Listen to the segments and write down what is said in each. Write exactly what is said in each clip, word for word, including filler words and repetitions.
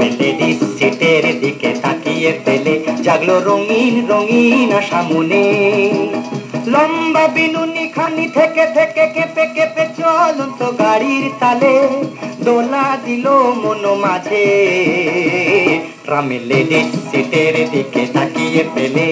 Lady সিটের দিকে তাকিয়ে ফেলে জাগলো রঙিন রঙিন আশা মনে। লম্বা বিনুনি খানি থেকে থেকে কেঁপে কেঁপে চলন্ত গাড়ির তালে দোলা দিল মন মাঝে ট্রামে লেডি সিটের দিকে তাকিয়ে ফেলে।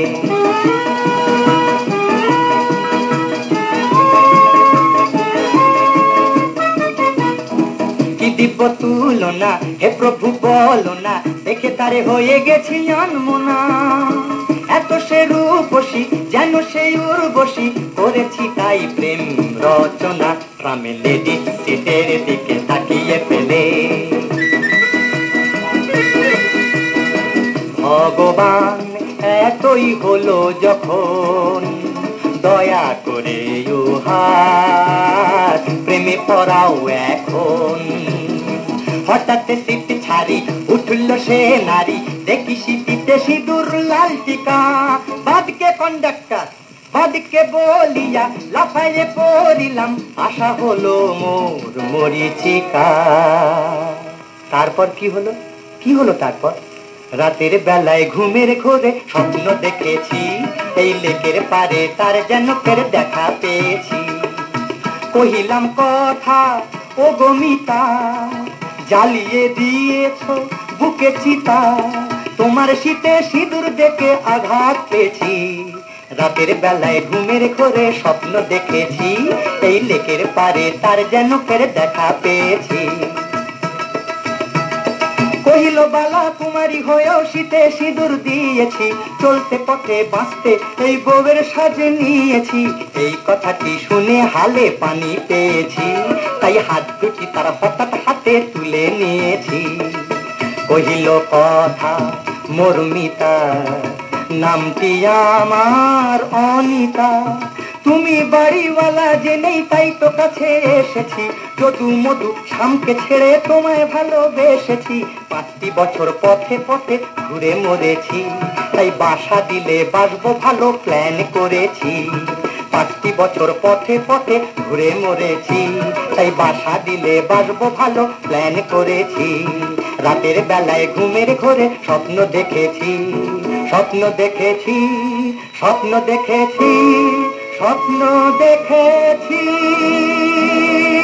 কি দিব তুলনা হে প্রভু বলো না, দেখে তারে হয়ে গেছি আনমনা। এত সে রূপসী যেন সেই উর্বশী, করেছি তাই প্রেম রচনা ট্রামে লেডি সিটের দিকে তাকিয়ে ফেলে। ভগবান এতই হলো যখন দয়া করে উহার প্রেমে পড়াও এখন। হঠাৎ সিট ছাড়ি উঠল সে নারী, দেখি সিটিতে সিঁদুর লাল টিকা। বাদকে কন্ডাক্টর বাদকে বলিয়া লাফাইয়ে পড়িলাম, আশা হলো মোর মরিচিকা। তারপর কি হলো কি হলো তারপর? রাতের বেলায় ঘুমের ঘোরে স্বপ্ন দেখেছি, এই লেকের পারে তার যেন ফের দেখা পেয়েছি। কহিলাম কথা ও গমিতা, জ্বালিয়ে দিয়েছ বুকে চিতা, তোমার শীতে সিঁদুর দেখে আঘাত পেয়েছি। রাতের বেলায় ঘুমের ঘোরে স্বপ্ন দেখেছি, এই লেকের পারে তার যেন ফের দেখা পেয়েছি। কহিল বালা কুমারী হয়েও শীতে সিঁদুর দিয়েছি, চলতে পথে বাঁচতে এই বউয়ের সাজ নিয়েছি। এই কথাটি শুনে হালে পানি পেয়েছি, তাই হাত দুটি তার হঠাৎ হাতে তুলে নিয়েছি। কহিল কথা মর্মিতা, নামটি আমার অনিতা। তুমি বাড়িওয়ালা জেনেই তাই তো কাছে এসেছি, যদু মধু শামকে ছেড়ে তোমায় ভালোবেসেছি। পাঁচটি বছর পথে পথে ঘুরে মরেছি, তাই বাসা দিলে বাসবো ভালো প্ল্যান করেছি। পাঁচটি বছর পথে পথে ঘুরে মরেছি, তাই বাসা দিলে বাসবো ভালো প্ল্যান করেছি। রাতের বেলায় ঘুমের ঘোরে স্বপ্ন দেখেছি, স্বপ্ন দেখেছি, স্বপ্ন দেখেছি, স্বপ্ন দেখেছি।